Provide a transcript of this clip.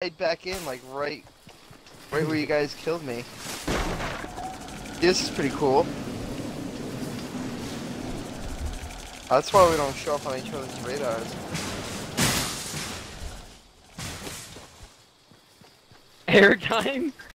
right back in, like right where you guys killed me. This is pretty cool. That's why we don't show up on each other's radars. Airtime?